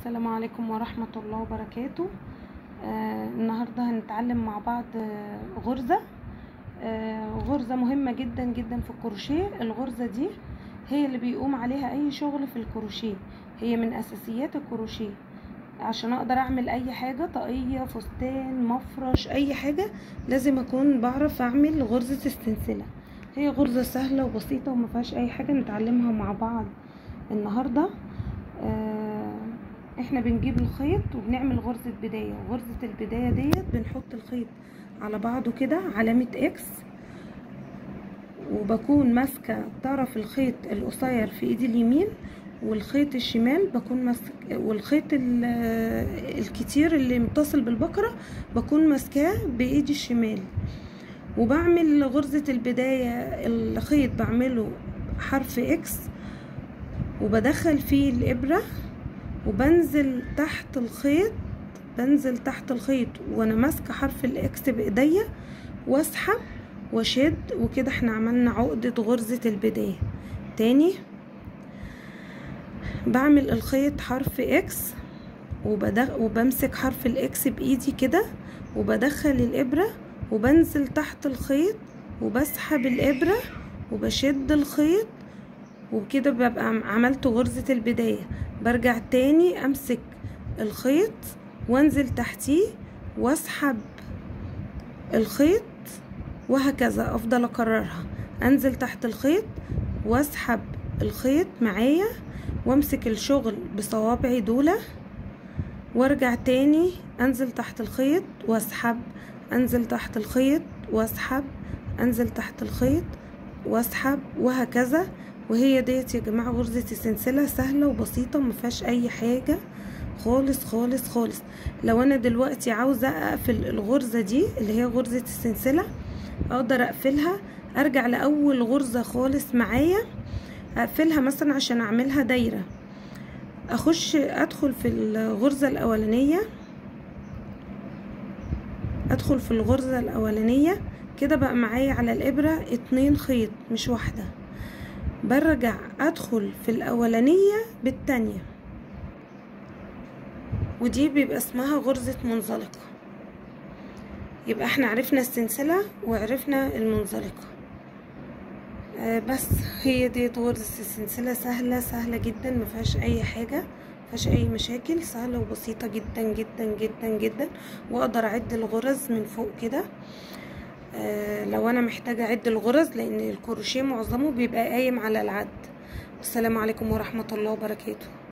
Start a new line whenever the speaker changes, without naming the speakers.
السلام عليكم ورحمة الله وبركاته. النهاردة هنتعلم مع بعض غرزة غرزة مهمة جدا جدا في الكروشيه. الغرزة دي هي اللي بيقوم عليها اي شغل في الكروشيه، هي من اساسيات الكروشيه. عشان اقدر اعمل اي حاجة، طاقية، فستان، مفرش، اي حاجة، لازم اكون بعرف اعمل غرزة السلسلة. هي غرزة سهلة وبسيطة وما فيهاش اي حاجة، نتعلمها مع بعض النهاردة. احنا بنجيب الخيط وبنعمل غرزة بداية، وغرزة البداية ديت بنحط الخيط على بعضه كده علامة اكس، وبكون ماسكة طرف الخيط القصير في ايدي اليمين، والخيط الشمال بكون ماسك، والخيط الكتير اللي متصل بالبكرة بكون ماسكاه بايدي الشمال. وبعمل غرزة البداية، الخيط بعمله حرف اكس وبدخل فيه الابرة وبنزل تحت الخيط، بنزل تحت الخيط وانا ماسكه حرف الاكس بايديا واسحب واشد، وكده احنا عملنا عقدة غرزة البداية. تاني بعمل الخيط حرف اكس وبمسك حرف الاكس بايدي كده وبدخل الابرة وبنزل تحت الخيط وبسحب الابرة وبشد الخيط، وكده ببقى عملت غرزة البداية. برجع تاني امسك الخيط وانزل تحتيه واسحب الخيط، وهكذا افضل اكررها. انزل تحت الخيط واسحب الخيط معايا وامسك الشغل بصوابعي دولة، وارجع تاني انزل تحت الخيط واسحب، انزل تحت الخيط واسحب، انزل تحت الخيط واسحب، وهكذا. وهي ديت يا جماعه غرزه السلسله، سهله وبسيطه ومفيهاش اي حاجه خالص خالص خالص. لو انا دلوقتي عاوزه اقفل الغرزه دي اللي هي غرزه السلسله، اقدر اقفلها، ارجع لاول غرزه خالص معايا اقفلها مثلا عشان اعملها دايره، ادخل في الغرزه الاولانيه، ادخل في الغرزه الاولانيه كده بقى معايا على الابره 2 خيط مش واحده، برجع ادخل في الاولانيه بالتانيه، ودي بيبقى اسمها غرزه منزلقه. يبقى احنا عرفنا السلسله وعرفنا المنزلقه. بس هي دي غرزه السلسله، سهله سهله جدا، ما فيهاش اي حاجه، ما فيهاش اي مشاكل، سهله وبسيطه جدا جدا جدا جدا. واقدر اعد الغرز من فوق كده لو انا محتاجه اعد الغرز، لان الكروشيه معظمه بيبقى قايم على العد. السلام عليكم ورحمه الله وبركاته.